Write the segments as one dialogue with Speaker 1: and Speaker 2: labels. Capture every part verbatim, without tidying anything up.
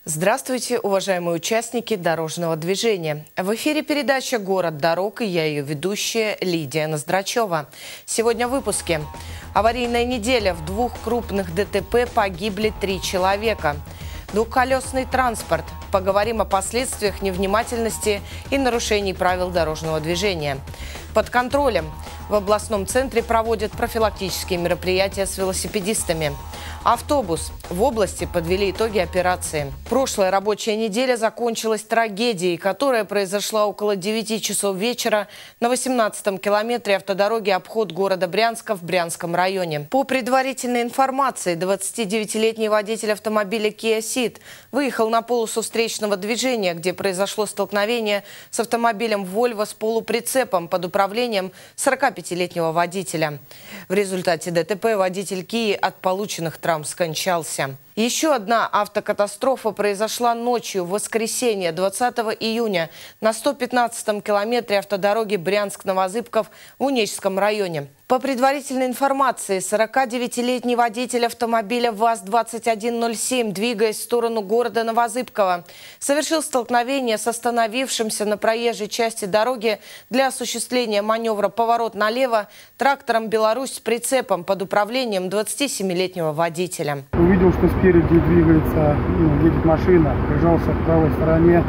Speaker 1: Здравствуйте, уважаемые участники дорожного движения. В эфире передача «Город дорог» и я ее ведущая Лидия Ноздрачева. Сегодня в выпуске. Аварийная неделя. В двух крупных ДТП погибли три человека. Двухколесный транспорт. Поговорим о последствиях невнимательности и нарушений правил дорожного движения. Под контролем. В областном центре проводят профилактические мероприятия с велосипедистами. Автобус. В области подвели итоги операции. Прошлая рабочая неделя закончилась трагедией, которая произошла около девяти часов вечера на восемнадцатом километре автодороги обход города Брянска в Брянском районе. По предварительной информации, двадцатидевятилетний водитель автомобиля Kia Ceed выехал на полосу встречного движения, где произошло столкновение с автомобилем Volvo с полуприцепом под управлением сорокапятилетнего водителя. В результате ДТП водитель Kia от полученных травм скончался. Еще одна автокатастрофа произошла ночью в воскресенье двадцатого июня на сто пятнадцатом километре автодороги Брянск-Новозыбков в Унечском районе. По предварительной информации, сорокадевятилетний водитель автомобиля ВАЗ двадцать один ноль семь, двигаясь в сторону города Новозыбково, совершил столкновение с остановившимся на проезжей части дороги для осуществления маневра «Поворот налево» трактором «Беларусь» с прицепом под управлением двадцатисемилетнего водителя.
Speaker 2: Увидел, что спереди двигается, ну, едет машина, прижался к правой стороне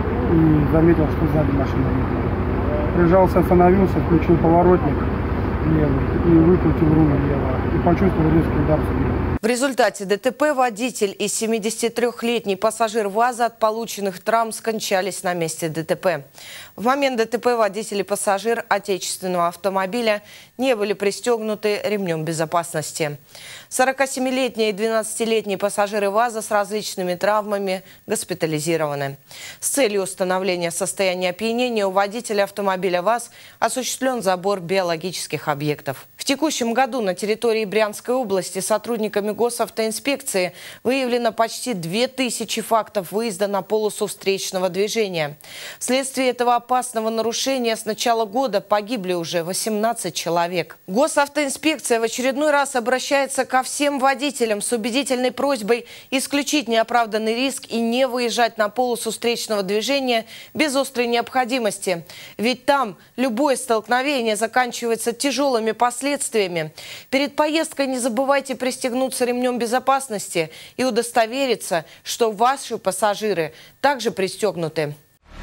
Speaker 2: и заметил, что сзади машина едет. Прижался, остановился, включил поворотник левый и выкрутил руль влево. И почувствовал резкий удар в спину.
Speaker 1: В результате ДТП водитель и семидесятитрёхлетний пассажир ВАЗа от полученных травм скончались на месте ДТП. В момент ДТП водитель и пассажир отечественного автомобиля не были пристегнуты ремнем безопасности. сорокасемилетний и двенадцатилетний пассажиры ВАЗа с различными травмами госпитализированы. С целью установления состояния опьянения у водителя автомобиля ВАЗ осуществлен забор биологических объектов. В текущем году на территории Брянской области сотрудниками госавтоинспекции выявлено почти две тысячи фактов выезда на полосу встречного движения. Вследствие этого опасного нарушения с начала года погибли уже восемнадцать человек. Госавтоинспекция в очередной раз обращается ко всем водителям с убедительной просьбой исключить неоправданный риск и не выезжать на полосу встречного движения без острой необходимости. Ведь там любое столкновение заканчивается тяжелыми последствиями. Перед поездкой не забывайте пристегнуться ремнем безопасности и удостовериться, что ваши пассажиры также пристегнуты.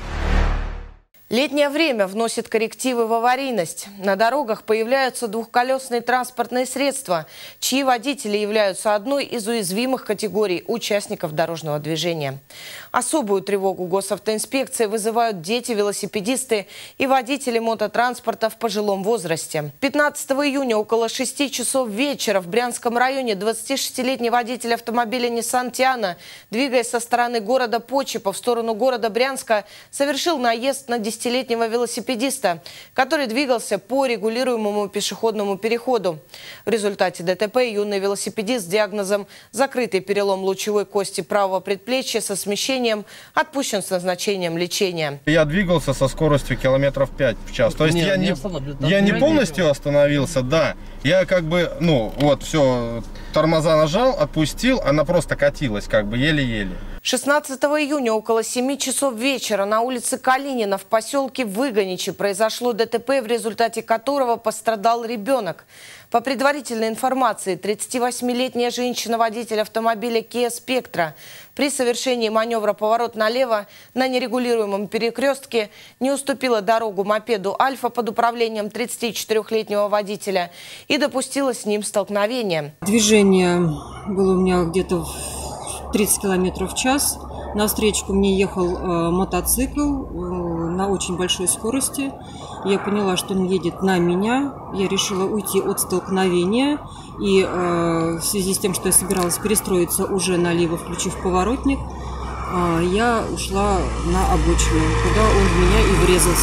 Speaker 1: Летнее время вносит коррективы в аварийность. На дорогах появляются двухколесные транспортные средства, чьи водители являются одной из уязвимых категорий участников дорожного движения. Особую тревогу госавтоинспекции вызывают дети-велосипедисты и водители мототранспорта в пожилом возрасте. пятнадцатого июня около шести часов вечера в Брянском районе двадцатишестилетний водитель автомобиля Nissan Tiana, двигаясь со стороны города Почепа в сторону города Брянска, совершил наезд на десятилетнего велосипедиста, который двигался по регулируемому пешеходному переходу. В результате ДТП юный велосипедист с диагнозом «закрытый перелом лучевой кости правого предплечья со смещением» отпущен с назначением лечения.
Speaker 3: Я двигался со скоростью километров пять в час. То есть не, я, не, не, я не полностью остановился, да. Я как бы, ну, вот, все, тормоза нажал, отпустил, она просто катилась, как бы, еле-еле.
Speaker 1: шестнадцатого июня около семи часов вечера на улице Калинина в поселке Выгоничи произошло ДТП, в результате которого пострадал ребенок. По предварительной информации, тридцативосьмилетняя женщина-водитель автомобиля Kia Spectra при совершении маневра «Поворот налево» на нерегулируемом перекрестке не уступила дорогу мопеду «Альфа» под управлением тридцатичетырёхлетнего водителя и допустила с ним столкновение.
Speaker 4: Движение было у меня где-то в тридцать километров в час. Навстречу мне ехал э, мотоцикл э, на очень большой скорости. Я поняла, что он едет на меня. Я решила уйти от столкновения. И э, в связи с тем, что я собиралась перестроиться уже налево, включив поворотник, э, я ушла на обочину, куда он в меня и врезался.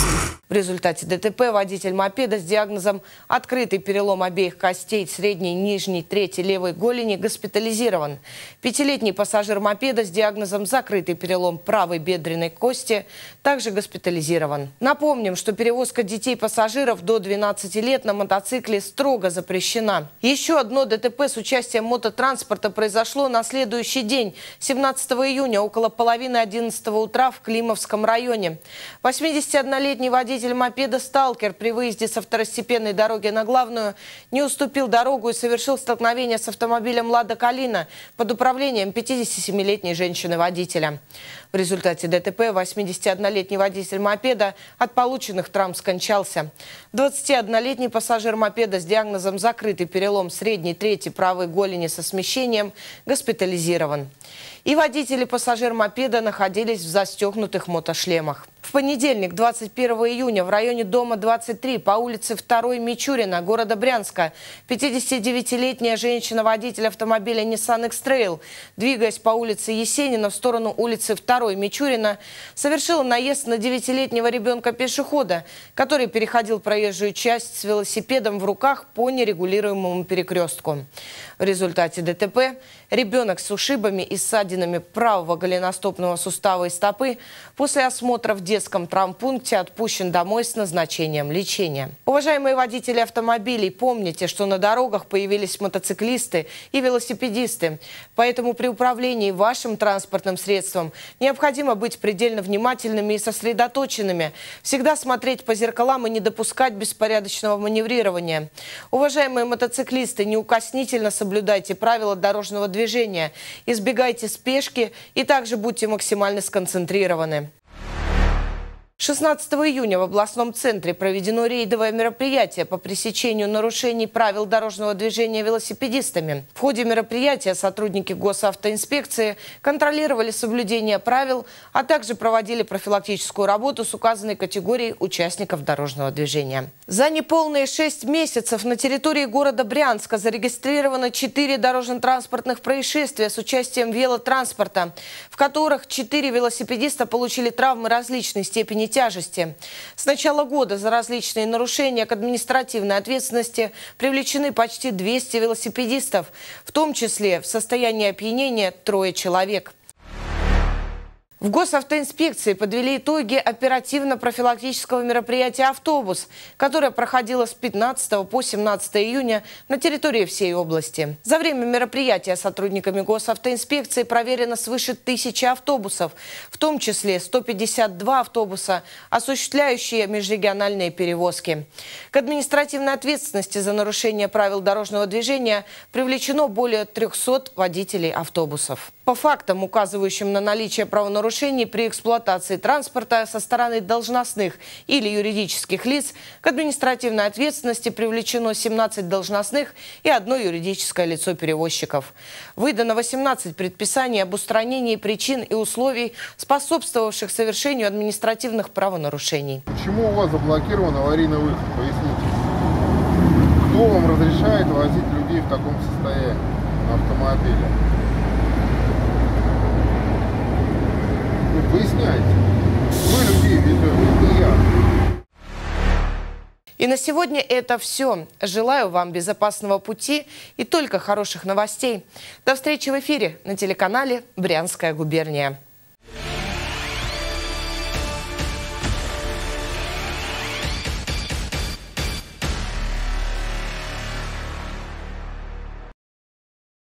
Speaker 1: В результате ДТП водитель мопеда с диагнозом открытый перелом обеих костей средней, нижней, трети левой голени госпитализирован. Пятилетний пассажир мопеда с диагнозом закрытый перелом правой бедренной кости также госпитализирован. Напомним, что перевозка детей-пассажиров до двенадцати лет на мотоцикле строго запрещена. Еще одно ДТП с участием мототранспорта произошло на следующий день, семнадцатого июня, около половины одиннадцатого утра в Климовском районе. восьмидесятиоднолетний водитель Водитель мопеда «Сталкер» при выезде со второстепенной дороги на главную не уступил дорогу и совершил столкновение с автомобилем «Лада Калина» под управлением пятидесятисемилетней женщины-водителя. В результате ДТП восьмидесятиоднолетний водитель мопеда от полученных травм скончался. двадцатиоднолетний пассажир мопеда с диагнозом закрытый перелом средней трети правой голени со смещением госпитализирован. И водитель и пассажир мопеда находились в застегнутых мотошлемах. В понедельник, двадцать первого июня, в районе дома двадцать три по улице второй Мичурина города Брянска пятидесятидевятилетняя женщина-водитель автомобиля Nissan X-Trail, двигаясь по улице Есенина в сторону улицы второй Мичурина, совершила наезд на девятилетнего ребенка-пешехода, который переходил проезжую часть с велосипедом в руках по нерегулируемому перекрестку. В результате ДТП ребенок с ушибами и ссадинами правого голеностопного сустава и стопы после осмотра в детском травмпункте отпущен домой с назначением лечения. Уважаемые водители автомобилей, помните, что на дорогах появились мотоциклисты и велосипедисты. Поэтому при управлении вашим транспортным средством необходимо быть предельно внимательными и сосредоточенными, всегда смотреть по зеркалам и не допускать беспорядочного маневрирования. Уважаемые мотоциклисты, неукоснительно соблюдайте правила дорожного движения, избегайте спешки и также будьте максимально сконцентрированы. шестнадцатого июня в областном центре проведено рейдовое мероприятие по пресечению нарушений правил дорожного движения велосипедистами. В ходе мероприятия сотрудники госавтоинспекции контролировали соблюдение правил, а также проводили профилактическую работу с указанной категорией участников дорожного движения. За неполные шесть месяцев на территории города Брянска зарегистрировано четыре дорожно-транспортных происшествия с участием велотранспорта, в которых четыре велосипедиста получили травмы различной степени тяжести. С начала года за различные нарушения к административной ответственности привлечены почти двести велосипедистов, в том числе в состоянии опьянения трое человек. В госавтоинспекции подвели итоги оперативно-профилактического мероприятия «Автобус», которое проходило с пятнадцатого по семнадцатое июня на территории всей области. За время мероприятия сотрудниками госавтоинспекции проверено свыше тысячи автобусов, в том числе сто пятьдесят два автобуса, осуществляющие межрегиональные перевозки. К административной ответственности за нарушение правил дорожного движения привлечено более трёхсот водителей автобусов. По фактам, указывающим на наличие правонарушений при эксплуатации транспорта со стороны должностных или юридических лиц, к административной ответственности привлечено семнадцать должностных и одно юридическое лицо перевозчиков. Выдано восемнадцать предписаний об устранении причин и условий, способствовавших совершению административных правонарушений.
Speaker 5: Почему у вас заблокирован аварийный выход? Поясните. Кто вам разрешает возить людей в таком состоянии на автомобиле? Выясняйте. Мы людей ведем, не я.
Speaker 1: И на сегодня это все. Желаю вам безопасного пути и только хороших новостей. До встречи в эфире на телеканале «Брянская губерния».